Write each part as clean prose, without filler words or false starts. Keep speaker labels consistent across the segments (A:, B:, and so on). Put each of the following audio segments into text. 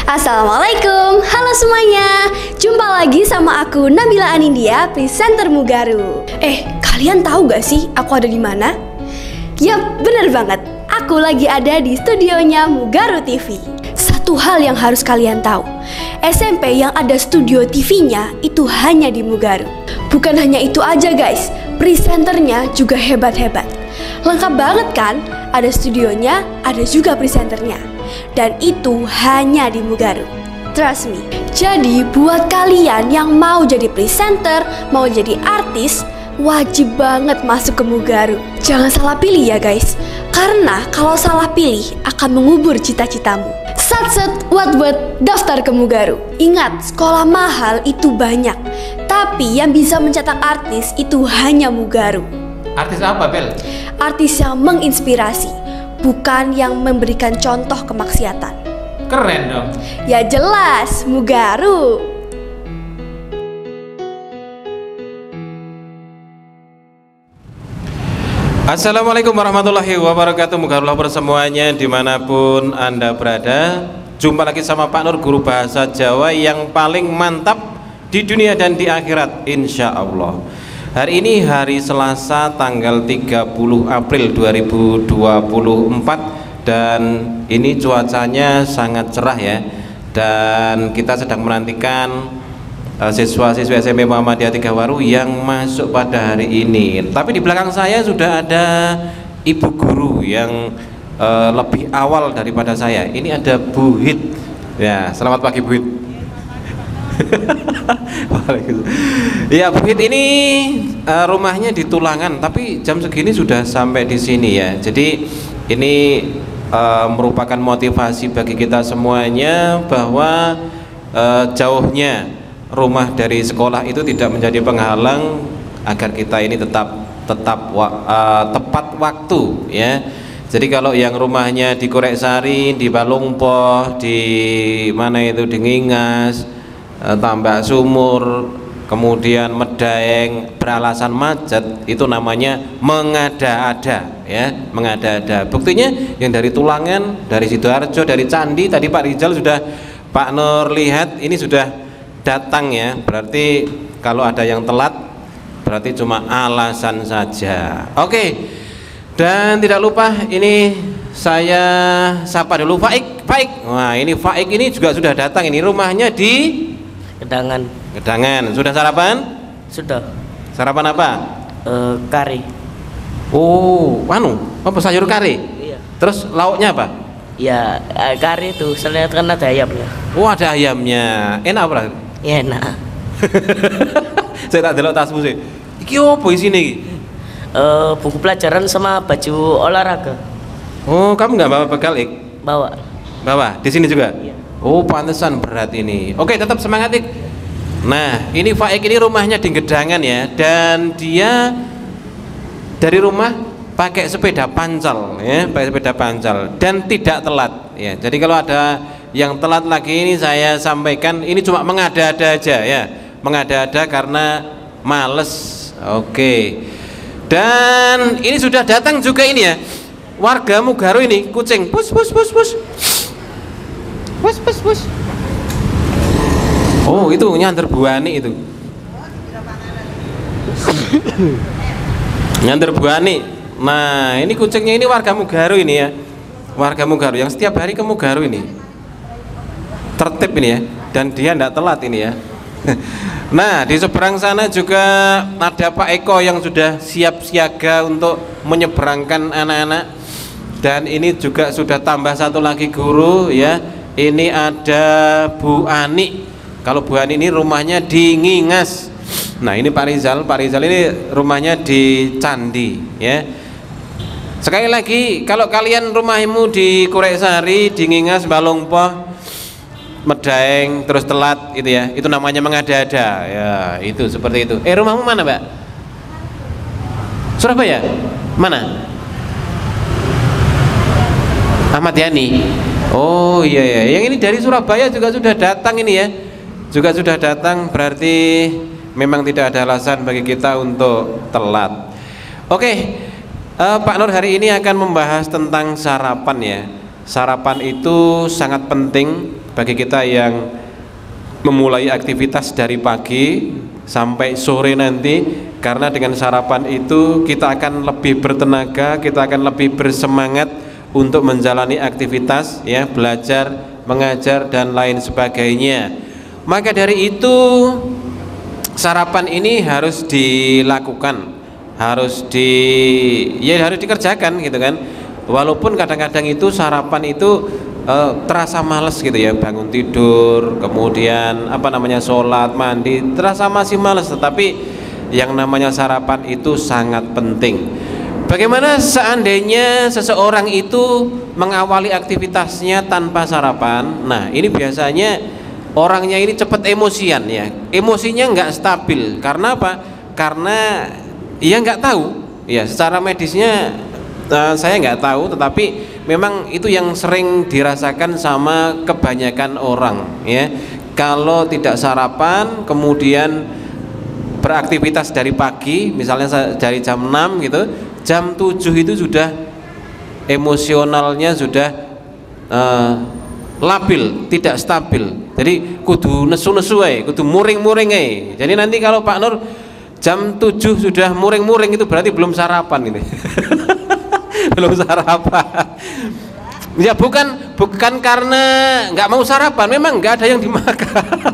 A: Assalamualaikum, halo semuanya. Jumpa lagi sama aku Nabila Anindya, presenter Mugaru. Kalian tahu gak sih aku ada di mana? Yap, bener banget. Aku lagi ada di studionya Mugaru TV. Satu hal yang harus kalian tahu, SMP yang ada studio TV-nya itu hanya di Mugaru. Bukan hanya itu aja guys, presenternya juga hebat-hebat. Lengkap banget kan? Ada studionya, ada juga presenternya. Dan itu hanya di Mugaru. Trust me. Jadi buat kalian yang mau jadi presenter, mau jadi artis, wajib banget masuk ke Mugaru. Jangan salah pilih ya guys, karena kalau salah pilih akan mengubur cita-citamu. Satset, wat daftar ke Mugaru. Ingat, sekolah mahal itu banyak, tapi yang bisa mencetak artis itu hanya Mugaru.
B: Artis apa, Bel?
A: Artis yang menginspirasi, bukan yang memberikan contoh kemaksiatan.
B: Keren dong.
A: Ya jelas, Mugaru.
B: Assalamualaikum warahmatullahi wabarakatuh. Mugarullah bersemuanya dimanapun Anda berada. Jumpa lagi sama Pak Nur, guru bahasa Jawa yang paling mantap di dunia dan di akhirat, insya Allah. Hari ini hari Selasa tanggal 30 April 2024 dan ini cuacanya sangat cerah ya. Dan kita sedang menantikan siswa-siswi SMP Muhammadiyah Tigawaru yang masuk pada hari ini. Tapi di belakang saya sudah ada ibu guru yang lebih awal daripada saya. Ini ada Bu Hid. Ya, selamat pagi Bu Hid. Ya, Bu Hid ini rumahnya di Tulangan, tapi jam segini sudah sampai di sini ya. Jadi ini merupakan motivasi bagi kita semuanya bahwa jauhnya rumah dari sekolah itu tidak menjadi penghalang agar kita ini tetap tepat waktu ya. Jadi kalau yang rumahnya di Koreksari, di Balungpoh, di mana itu, di Ngingas, Tambak Sumur, kemudian Medaeng, beralasan macet, itu namanya mengada-ada ya, mengada-ada. Buktinya yang dari Tulangan, dari Sidoarjo, dari Candi, tadi Pak Rizal sudah, Pak Nur lihat ini sudah datang ya. Berarti kalau ada yang telat berarti cuma alasan saja. Oke. Dan tidak lupa ini saya sapa dulu Faik. Wah, ini Faik ini juga sudah datang, ini rumahnya di Gedangan. Sudah sarapan?
C: Sudah.
B: Sarapan apa?
C: Kari.
B: Oh, apa sayur kari?
C: Iya.
B: Terus lauknya apa?
C: Ya, kari itu selain kan ada ayamnya.
B: Oh, ada ayamnya. Enak apa?
C: Ya, enak.
B: Saya tak delok tasmu sih. Iki opo isine iki?
C: Buku pelajaran sama baju olahraga.
B: Oh, kamu nggak bawa bekal, Ik?
C: Bawa.
B: Di sini juga?
C: Iya.
B: Oh, pantesan berat ini. Oke, tetap semangat, Ik. Nah, ini Faik ini rumahnya di Gedangan ya, dan dia dari rumah pakai sepeda pancal ya, pakai sepeda pancal dan tidak telat ya. Jadi kalau ada yang telat lagi ini saya sampaikan ini cuma mengada-ada aja ya, mengada-ada karena males. Oke. Dan ini sudah datang juga ini ya, warga Mugaru ini, kucing pus. Oh, itu nyanter buani itu. Nyanter buani. Nah, ini kucingnya ini warga Mugaru ini ya. Warga Mugaru yang setiap hari ke Mugaru ini. Tertib ini ya, dan dia tidak telat ini ya. Nah, di seberang sana juga ada Pak Eko yang sudah siap siaga untuk menyeberangkan anak-anak. Dan ini juga sudah tambah satu lagi guru ya. Ini ada Bu Ani. Kalau Bu Ani ini rumahnya di Ngingas. Nah, ini Pak Rizal ini rumahnya di Candi ya. Sekali lagi, kalau kalian rumahmu di Koreksari, di Ngingas, Balungpoh, Medaeng, terus telat itu ya, itu namanya mengada-ada ya, itu seperti itu. Rumahmu mana, Mbak? Surabaya? Mana? Ahmad Yani. Oh iya, yang ini dari Surabaya juga sudah datang ini ya, juga sudah datang, berarti memang tidak ada alasan bagi kita untuk telat. Oke, Pak Nur hari ini akan membahas tentang sarapan ya. Sarapan itu sangat penting bagi kita yang memulai aktivitas dari pagi sampai sore nanti, karena dengan sarapan itu kita akan lebih bertenaga, kita akan lebih bersemangat untuk menjalani aktivitas ya, belajar, mengajar dan lain sebagainya. Maka dari itu sarapan ini harus dilakukan, harus dikerjakan gitu kan. Walaupun kadang-kadang itu sarapan itu terasa males gitu ya, bangun tidur, kemudian sholat, mandi, terasa masih males, tetapi yang namanya sarapan itu sangat penting. Bagaimana seandainya seseorang itu mengawali aktivitasnya tanpa sarapan? Nah, ini biasanya orangnya ini cepat emosian ya, emosinya nggak stabil. Karena apa? Karena ia nggak tahu ya, secara medisnya saya nggak tahu, tetapi memang itu yang sering dirasakan sama kebanyakan orang ya. Kalau tidak sarapan kemudian beraktivitas dari pagi, misalnya dari jam 6 gitu, jam 7 itu sudah emosionalnya sudah labil, tidak stabil. Jadi kudu nesu-nesu ae, kudu muring-muring ae. Jadi nanti kalau Pak Nur jam 7 sudah muring-muring itu berarti belum sarapan ini. Belum sarapan. Ya bukan karena nggak mau sarapan, memang nggak ada yang dimakan.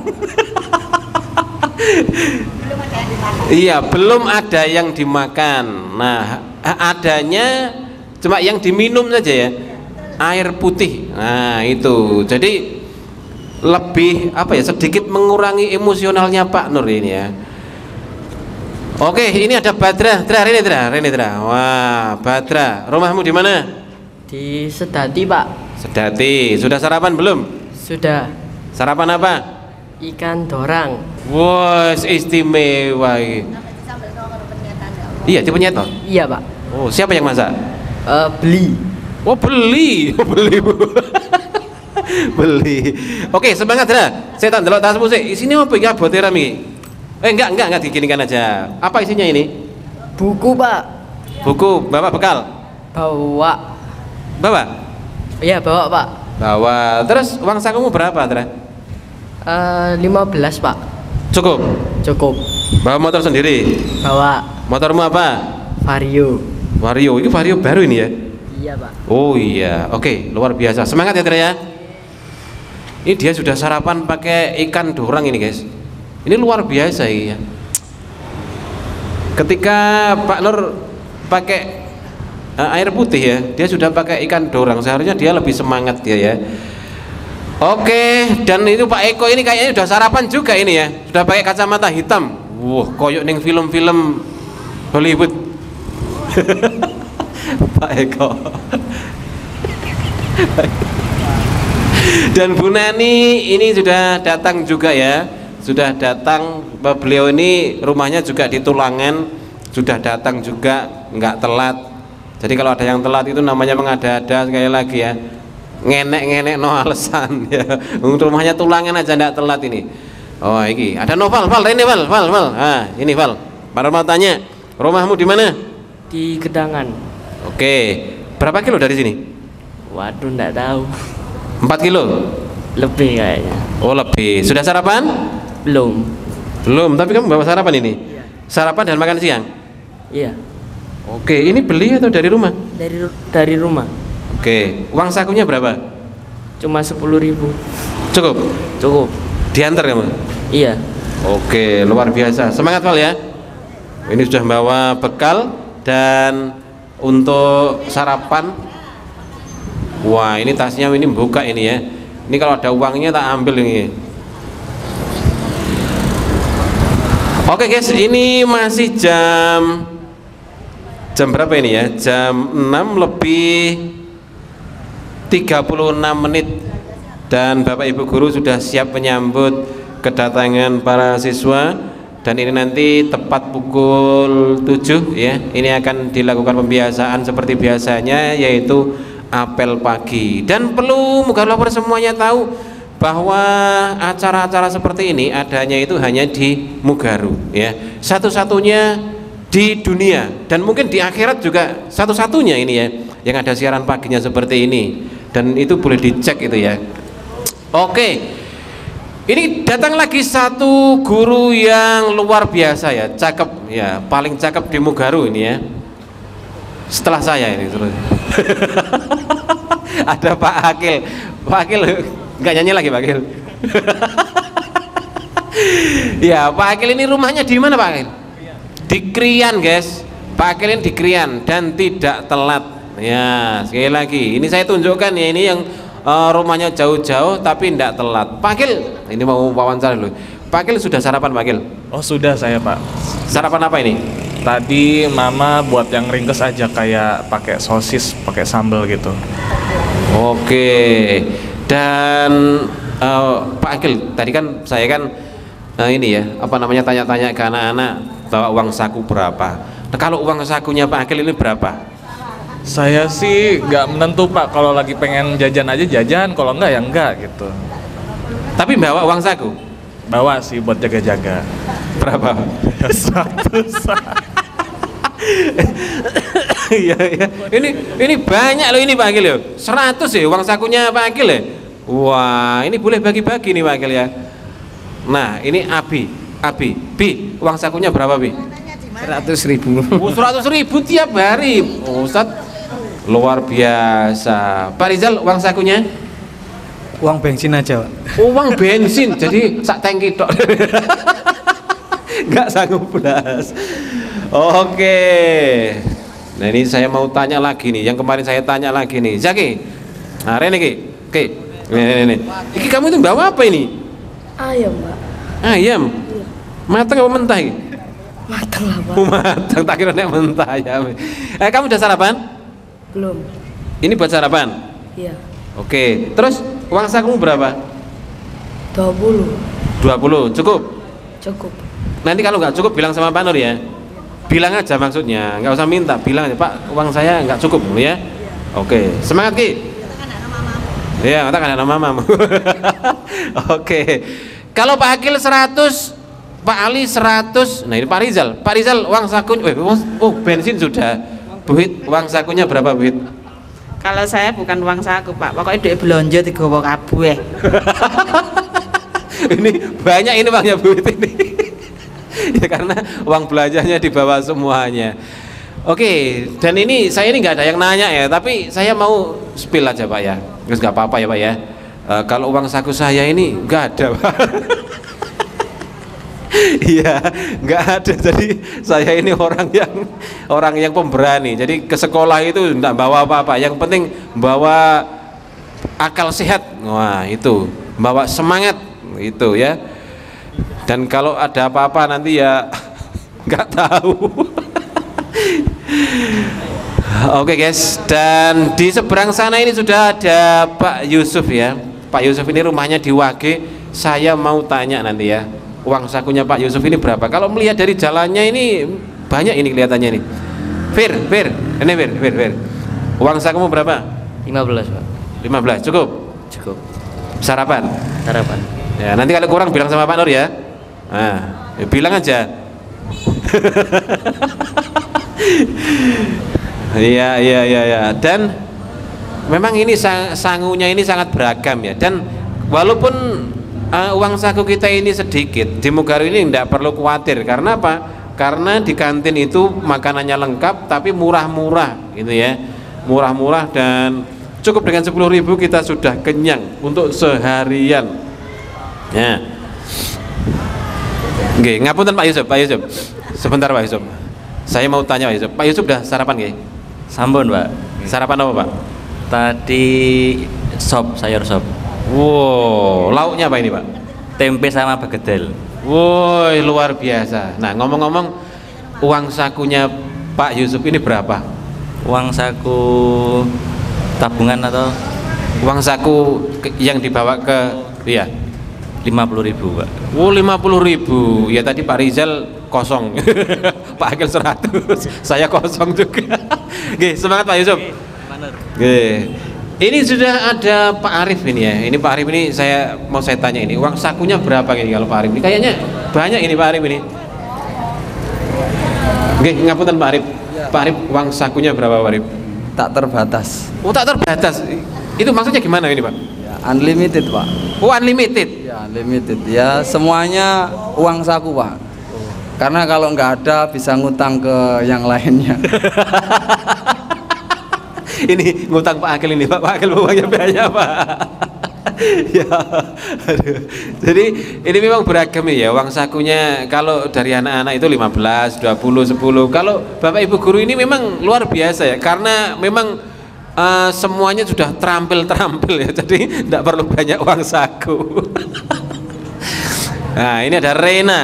B: Iya, belum ada yang dimakan. Nah, adanya cuma yang diminum saja ya, air putih. Nah itu, jadi lebih sedikit mengurangi emosionalnya Pak Nur ini ya. Oke, ini ada Badra. Dra. Wah, Badra, rumahmu di mana?
D: Di Sedati, Pak.
B: Sedati. Sudah sarapan belum?
D: Sudah.
B: Sarapan apa?
D: Ikan dorang.
B: Wah, istimewa. Iya, tipe nyeto.
D: Iya, Pak.
B: Oh, siapa yang masak?
D: Beli.
B: Oh, beli. Beli. Oke, semangat Dra. Saya tak ndelok tasmu sik. Isine opo iki abote rami? Enggak diginikan aja. Apa isinya ini?
D: Buku, Pak.
B: Buku, bawa bekal?
D: Bawa.
B: Bawa?
D: Iya, bawa, Pak.
B: Bawa. Terus uang sakumu berapa, Dra?
D: 15, Pak.
B: Cukup?
D: Cukup.
B: Bawa motor sendiri?
D: Bawa.
B: Motormu apa?
D: Vario.
B: Vario, ini Vario baru ini ya?
D: Iya, Pak.
B: Oh iya, oke, luar biasa. Semangat ya Dra ya. Ini dia sudah sarapan pakai ikan dorang ini guys. Ini luar biasa ya. Ketika Pak Nur pakai air putih ya, dia sudah pakai ikan dorang. Seharusnya dia lebih semangat dia ya. Oke, dan itu Pak Eko ini kayaknya sudah sarapan juga ini ya. Sudah pakai kacamata hitam. Wah, koyok ning film-film Hollywood. Pak Eko. Dan Bu Nani ini sudah datang juga ya. Sudah datang, beliau ini rumahnya juga di Tulangan, sudah datang juga, nggak telat. Jadi kalau ada yang telat itu namanya mengada-ada, sekali lagi ya, ngenek no alasan ya. Rumahnya Tulangan aja nggak telat ini. Oh ini ada Noval, ini Val. Ah ini Val. Para mau tanya, rumahmu di mana?
D: Di Gedangan.
B: Oke, berapa kilo dari sini?
D: Waduh, nggak tahu.
B: 4 kilo?
D: Lebih kayaknya.
B: Oh lebih. Sudah sarapan?
D: Belum.
B: Tapi kamu bawa sarapan ini?
D: Iya.
B: Sarapan dan makan siang?
D: Iya.
B: Oke, ini beli atau dari rumah?
D: Dari rumah.
B: Oke, uang sakunya berapa?
D: Cuma 10.000.
B: Cukup? Diantar kamu?
D: Iya.
B: Oke, luar biasa. Semangat Val ya. Ini sudah bawa bekal dan untuk sarapan. Wah, ini tasnya ini buka ini ya. Ini kalau ada uangnya tak ambil ini. Oke guys, ini masih jam berapa ini ya? Jam 6 lebih 36 menit. Dan Bapak Ibu Guru sudah siap menyambut kedatangan para siswa. Dan ini nanti tepat pukul 7 ya. Ini akan dilakukan pembiasaan seperti biasanya, yaitu apel pagi. Dan perlu Mugarlover semuanya tahu bahwa acara-acara seperti ini adanya itu hanya di Mugaru ya, satu-satunya di dunia, dan mungkin di akhirat juga satu-satunya ini ya, yang ada siaran paginya seperti ini. Dan itu boleh dicek itu ya. Oke. Ini datang lagi satu guru yang luar biasa ya, cakep ya, paling cakep di Mugaru ini ya. Setelah saya ini terus. Ada Pak Akil. Pak Akil nggak nyanyi lagi Pak Akil. Ya, Pak Akil ini rumahnya di mana Pak Akil? Di Krian guys. Pak Akil ini di Krian dan tidak telat. Ya, sekali lagi ini saya tunjukkan ya, ini yang rumahnya jauh-jauh tapi tidak telat. Pak Akil, ini mau wawancara dulu. Pak Akil sudah sarapan Pak Akil?
E: Oh sudah saya Pak.
B: Sarapan apa ini?
E: Tadi mama buat yang ringkes aja kayak pakai sosis, pakai sambal gitu.
B: Oke. Dan Pak Akil, tadi kan saya kan ini ya, apa namanya, tanya-tanya ke anak-anak bawa uang saku berapa. Nah, kalau uang sakunya Pak Akil ini berapa?
E: Saya sih nggak menentu Pak, kalau lagi pengen jajan aja jajan, kalau enggak ya enggak gitu.
B: Tapi bawa uang saku?
E: Bawa sih buat jaga-jaga.
B: Berapa?
E: 100.
B: Iya iya. Ini banyak loh ini Pak Akil ya. 100 ya uang sakunya Pak Akil ya. Wah, ini boleh bagi-bagi nih Pak Akil ya. Nah, ini Abi, Bi, uang sakunya berapa Bi?
F: 100.000.
B: 100.000 tiap hari. Oh, Ustaz, luar biasa. Pak Rizal, uang sakunya?
F: Uang bensin aja, Pak.
B: Uang bensin, jadi sak tangki tok. Nggak sanggup belas. Oke. Nah ini saya mau tanya lagi nih, yang kemarin saya tanya lagi nih, Zaki. Nah Rene Ki, oke. Ini. Iki kamu itu bawa apa ini?
G: Ayam, Pak.
B: Ayam. Matang apa mentah ini?
G: Matang lah, Pak.
B: Matang, tak kira nek mentah ya. Kamu udah sarapan?
G: Belum.
B: Ini buat sarapan?
G: Iya.
B: Oke, terus uang sakumu berapa?
G: 20.
B: 20, cukup?
G: Cukup.
B: Nanti kalau nggak cukup bilang sama Pak Nur ya. Bilang aja maksudnya, nggak usah minta, bilang aja Pak, uang saya nggak cukup ya. Oke, semangat Ki. Iya, katakan ada mamamu. Oke. Kalau Pak Akil 100, Pak Ali 100. Nah ini Pak Rizal. Pak Rizal uang saku, bensin sudah. Buit, uang sakunya berapa Buit?
H: Kalau saya bukan uang saku Pak, pokoknya duit belanja digawa kabeh.
B: Ini banyak ini uangnya Buit ini. Ya karena uang belanjanya dibawa semuanya. Oke, dan ini saya ini nggak ada yang nanya ya, tapi saya mau spill aja Pak ya. Terus nggak apa-apa ya Pak ya. Kalau uang saku saya ini nggak ada Pak. Iya, nggak ada. Jadi saya ini orang yang pemberani. Jadi ke sekolah itu nggak bawa apa-apa. Yang penting bawa akal sehat. Wah itu, bawa semangat itu ya. Dan kalau ada apa-apa nanti ya nggak tahu. Oke guys, dan di seberang sana ini sudah ada Pak Yusuf ya. Pak Yusuf ini rumahnya di Wage. Saya mau tanya nanti ya, uang sakunya Pak Yusuf ini berapa? Kalau melihat dari jalannya ini banyak ini kelihatannya nih. Fir, ini Fir. Uang sakumu berapa?
C: 15 Pak.
B: 15, cukup?
C: Cukup.
B: Sarapan?
C: Sarapan.
B: Ya, nanti kalau kurang bilang sama Pak Nur ya. Nah, ya bilang aja. Iya. Dan memang ini sangunya ini sangat beragam ya. Dan walaupun uang saku kita ini sedikit, di Mugaru ini tidak perlu khawatir. Karena apa? Karena di kantin itu makanannya lengkap tapi murah-murah gitu ya. Murah-murah dan cukup dengan 10.000 kita sudah kenyang untuk seharian. Ya. Oke, ngapunten Pak Yusuf. Sebentar Pak Yusuf. Saya mau tanya Pak Yusuf. Pak Yusuf udah sarapan nggih?
C: Sampun Pak.
B: Sarapan apa Pak?
C: Tadi sayur sop.
B: Wow, lauknya apa ini Pak?
C: Tempe sama bagedel.
B: Woi, luar biasa. Nah, ngomong-ngomong, uang sakunya Pak Yusuf ini berapa?
C: Uang saku tabungan atau
B: uang saku yang dibawa ke iya
C: 50.000 Pak.
B: Oh 50.000. Ya tadi Pak Rizal kosong. Pak Akil 100. Saya kosong juga. Oke, semangat Pak Yusuf. Oke. Ini sudah ada Pak Arif ini ya. Ini Pak Arif ini saya tanya ini, uang sakunya berapa ini kalau Pak Arif ini? Kayaknya banyak ini Pak Arif ini. Oke, ngapunten Pak Arif. Pak Arif, uang sakunya berapa Pak Arif?
F: Tak terbatas.
B: Oh tak terbatas. Itu maksudnya gimana ini Pak?
F: Ya, Unlimited, Pak.
B: Oh, unlimited.
F: Ya, unlimited. Ya, semuanya uang saku, Pak. Karena kalau nggak ada bisa ngutang ke yang lainnya.
B: Ini ngutang Pak Akil ini, Pak Akil uangnya banyak, Pak. Ya, aduh. Jadi ini memang beragam ya uang sakunya. Kalau dari anak-anak itu 15, 20, 10. Kalau Bapak Ibu guru ini memang luar biasa ya, karena memang semuanya sudah terampil ya, jadi tidak perlu banyak uang saku. Nah, ini ada Rena,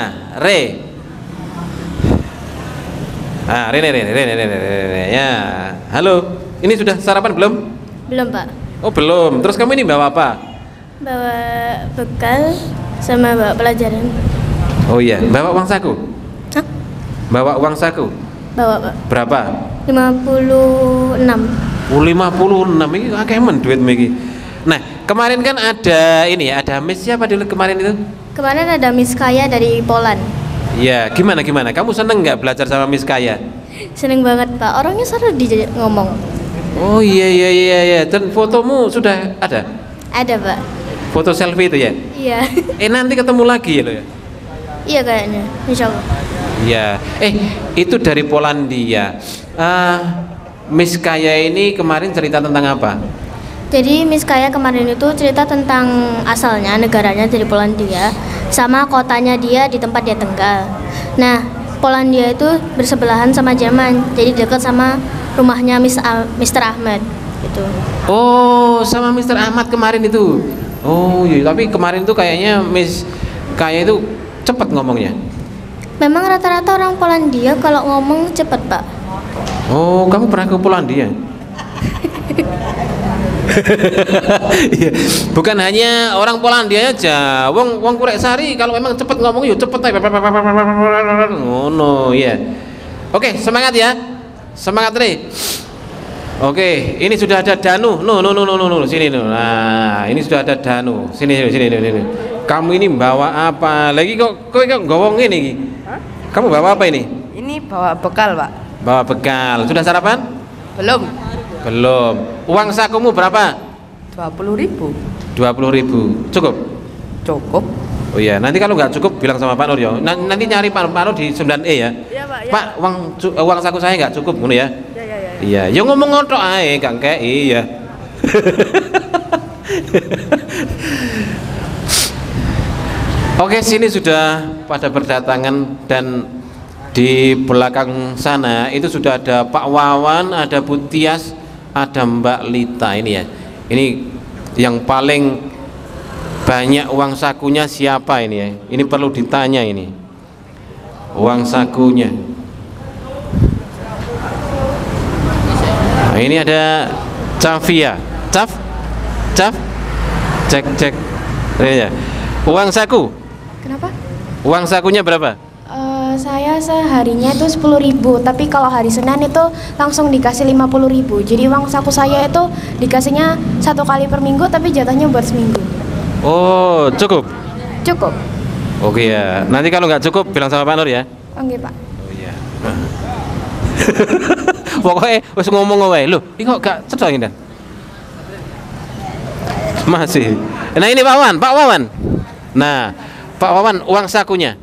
B: Rene. Ya, halo. Ini sudah sarapan belum?
I: Belum, Pak.
B: Oh, belum. Terus kamu ini bawa apa?
I: Bawa bekal sama bawa pelajaran.
B: Oh iya, bawa uang saku?
I: Hah?
B: Bawa uang saku?
I: Bawa, Pak.
B: Berapa?
I: 56.
B: 56 ini akeh men duit iki. Nah, kemarin kan ada ini ya, ada Miss siapa dulu kemarin itu?
I: Kemarin ada Miss Kaya dari Poland.
B: Ya, gimana? Kamu seneng nggak belajar sama Miss Kaya?
I: Seneng banget, Pak. Orangnya seru diajak ngomong.
B: Oh iya. Dan fotomu sudah ada?
I: Ada, Pak.
B: Foto selfie itu ya?
I: Iya.
B: Nanti ketemu lagi ya lo ya?
I: Iya kayaknya, insya Allah.
B: Ya, itu dari Polandia. Miss Kaya ini kemarin cerita tentang apa?
I: Jadi Miss Kaya kemarin itu cerita tentang asalnya, negaranya dari Polandia, sama kotanya dia di tempat dia tinggal. Nah, Polandia itu bersebelahan sama Jerman, jadi dekat sama rumahnya Mr. Ahmad gitu.
B: Oh, sama Mr. Ahmad kemarin itu. Oh iya, tapi kemarin tuh kayaknya Miss Kaya itu cepat ngomongnya.
I: Memang rata-rata orang Polandia kalau ngomong cepat, Pak.
B: Oh, kamu pernah ke Polandia? Iya, bukan hanya orang Polandia aja, wong Kureksari kalau memang cepet ngomong yuk cepet aja. Ngono ya. Oke, semangat ya. Semangat Re. Oke, ini sudah ada Danu. No, sini no. Nah, ini sudah ada Danu. Sini. Kamu ini bawa apa? Lagi kok ngomong ini iki? Kamu bawa apa ini?
G: Ini bawa bekal, Pak.
B: Bawa bekal. Sudah sarapan?
G: Belum.
B: Belum. Uang sakumu berapa?
G: 20.000.
B: 20.000. Cukup?
G: Cukup.
B: Oh iya, nanti kalau nggak cukup bilang sama Pak Nur ya. Nanti nyari Pak Nur di 9E ya.
G: Iya, Pak.
B: Pak, uang saku saya nggak cukup, ngono ya. Iya, ya ngomong ngotok ae, gak kei ya. Oke, sini sudah pada berdatangan dan di belakang sana itu sudah ada Pak Wawan, ada Bu Tias, ada Mbak Lita ini ya. Ini yang paling banyak uang sakunya siapa ini ya? Ini perlu ditanya ini. Uang sakunya. Nah, ini ada Cafia. Caf. Cek. Ini ya. Uang saku.
I: Kenapa?
B: Uang sakunya berapa?
I: Saya seharinya itu 10.000, tapi kalau hari Senin itu langsung dikasih 50.000. Jadi uang saku saya itu dikasihnya 1 kali per minggu, tapi jatahnya buat seminggu.
B: Oh, cukup.
I: Cukup.
B: Oke ya. Nanti kalau nggak cukup bilang sama Pak Nur ya.
I: Oke, Pak.
B: Oh iya. Pokoknya wis ngomong wae. Loh, iki kok gak cedok ini Dan? Masih. Nah, ini Pak Wawan. Nah, Pak Wawan uang sakunya.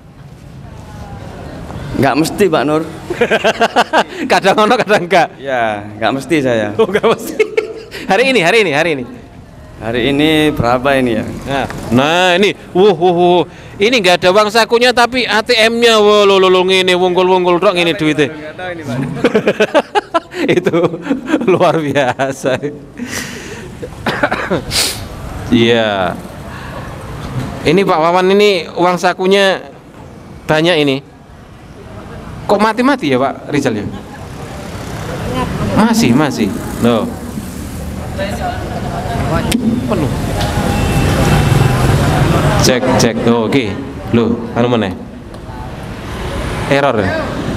F: Nggak mesti, Pak Nur.
B: Kadang ono, kadang enggak.
F: Ya, nggak mesti saya.
B: Oh, enggak mesti. Hari ini.
F: Hari ini berapa ini ya?
B: Nah ini, ini nggak ada uang sakunya tapi ATM-nya, lo ngene wungkul tok ngene duitnya. Itu luar biasa. Iya. Ini Pak Wawan ini uang sakunya banyak ini. Kok mati ya Pak Rizal ya? Masih. Loh. Penuh. Cek. Oh, oke. Loh, anu meneh. Error.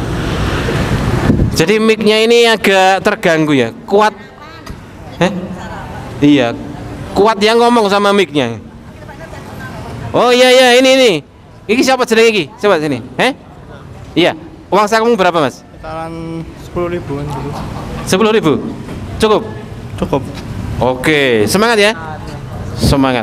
B: Jadi mic-nya ini agak terganggu ya. Kuat. Iya. Kuat yang ngomong sama mic-nya. Oh iya, ini. Ini siapa jenenge iki? Coba sini. Iya. Uang sakumu berapa, Mas?
J: Sekitaran 10.000-an dulu.
B: 10.000. Cukup?
J: Cukup.
B: Oke, semangat ya. Semangat.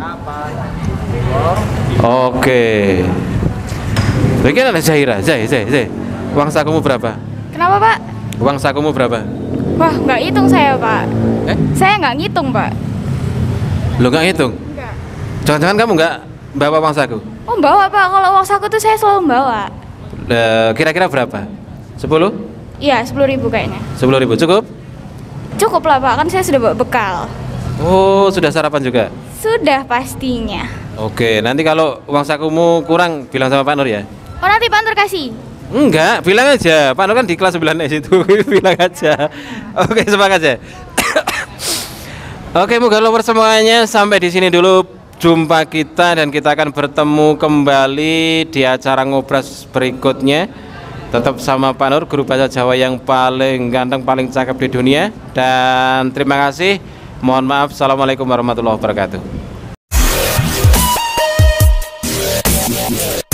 B: Oke. Bagaimana ada Zahira? Zai. Uang sakumu berapa?
K: Kenapa Pak?
B: Uang sakumu berapa?
K: Wah, nggak hitung saya Pak. Saya nggak ngitung Pak.
B: Lo nggak hitung?
K: Enggak.
B: Jangan-jangan kamu nggak bawa uang saku?
K: Oh bawa Pak, kalau uang saku tuh saya selalu bawa.
B: Kira-kira berapa? 10?
K: Iya, 10.000 kayaknya.
B: 10.000 cukup?
K: Cukup lah Pak, kan saya sudah bawa bekal.
B: Oh, sudah sarapan juga?
K: Sudah pastinya.
B: Oke, nanti kalau uang sakumu kurang bilang sama Pak Nur ya?
K: Oh nanti Pak Nur kasih?
B: Enggak, bilang aja. Pak Nur kan di kelas 9 situ. Bilang aja. Oke, semangat ya. Oke, moga lovers semuanya, sampai di sini dulu jumpa kita, dan kita akan bertemu kembali di acara ngobras berikutnya. Tetap sama Pak Nur, guru bahasa Jawa yang paling ganteng, paling cakep di dunia. Dan terima kasih. Mohon maaf. Assalamualaikum warahmatullahi wabarakatuh.